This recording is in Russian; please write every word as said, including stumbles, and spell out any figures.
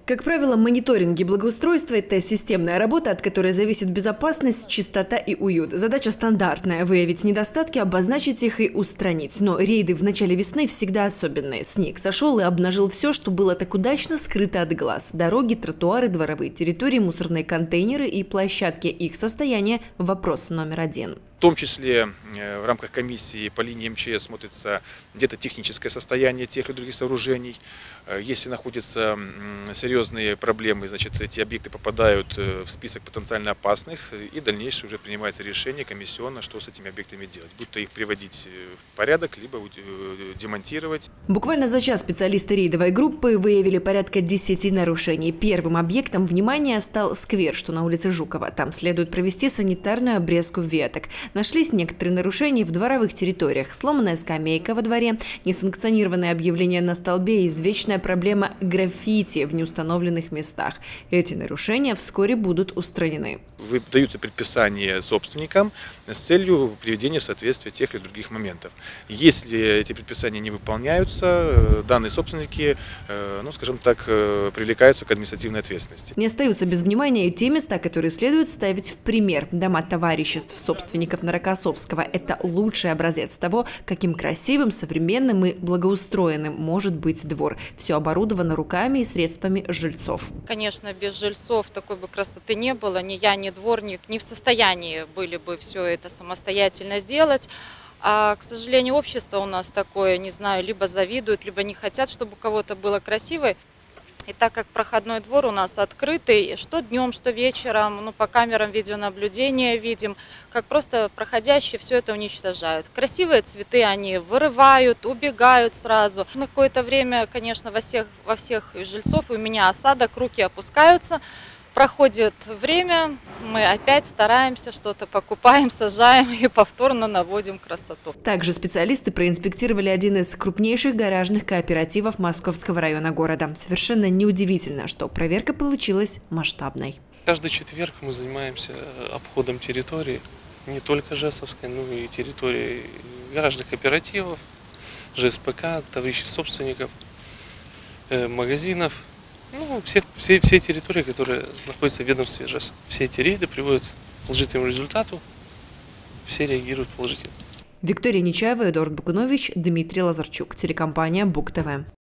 Как правило, мониторинги благоустройства – это системная работа, от которой зависит безопасность, чистота и уют. Задача стандартная – выявить недостатки, обозначить их и устранить. Но рейды в начале весны всегда особенные. Снег сошел и обнажил все, что было так удачно скрыто от глаз. Дороги, тротуары, дворовые территории, мусорные контейнеры и площадки. Их состояние – вопрос номер один. В том числе в рамках комиссии по линии МЧС смотрится где-то техническое состояние тех или других сооружений. Если находятся серьезные проблемы, значит, эти объекты попадают в список потенциально опасных, и дальнейшее уже принимается решение комиссионно, что с этими объектами делать. Будь то их приводить в порядок, либо демонтировать. Буквально за час специалисты рейдовой группы выявили порядка десяти нарушений. Первым объектом внимания стал сквер, что на улице Жукова. Там следует провести санитарную обрезку веток. Нашлись некоторые нарушения в дворовых территориях. Сломанная скамейка во дворе, несанкционированное объявление на столбе и извечная проблема граффити в неустановленных местах. Эти нарушения вскоре будут устранены. Выдаются предписания собственникам с целью приведения в соответствие тех или других моментов. Если эти предписания не выполняются, данные собственники, ну, скажем так, привлекаются к административной ответственности. Не остаются без внимания и те места, которые следует ставить в пример. Дома товариществ собственников на Рокоссовского – это лучший образец того, каким красивым, современным и благоустроенным может быть двор. Все оборудовано руками и средствами жильцов. Конечно, без жильцов такой бы красоты не было. Ни я, ни дворник не в состоянии были бы все это самостоятельно сделать. А, к сожалению, общество у нас такое, не знаю, либо завидуют, либо не хотят, чтобы у кого-то было красиво. И так как проходной двор у нас открытый, что днем, что вечером, ну, по камерам видеонаблюдения видим, как просто проходящие все это уничтожают. Красивые цветы они вырывают, убегают сразу. На какое-то время, конечно, во всех, во всех жильцов у меня осадок, руки опускаются. Проходит время, мы опять стараемся, что-то покупаем, сажаем и повторно наводим красоту. Также специалисты проинспектировали один из крупнейших гаражных кооперативов Московского района города. Совершенно неудивительно, что проверка получилась масштабной. Каждый четверг мы занимаемся обходом территории, не только Жесовской, но и территории гаражных кооперативов, ЖСПК, товарищей собственников, магазинов. Ну, все, все, все территории, которые находятся в ведомстве ЖЭС. Все эти рейды приводят к положительному результату, все реагируют положительно. Виктория Нечаева, Эдуард Букунович, Дмитрий Лазарчук, телекомпания Бук ТВ.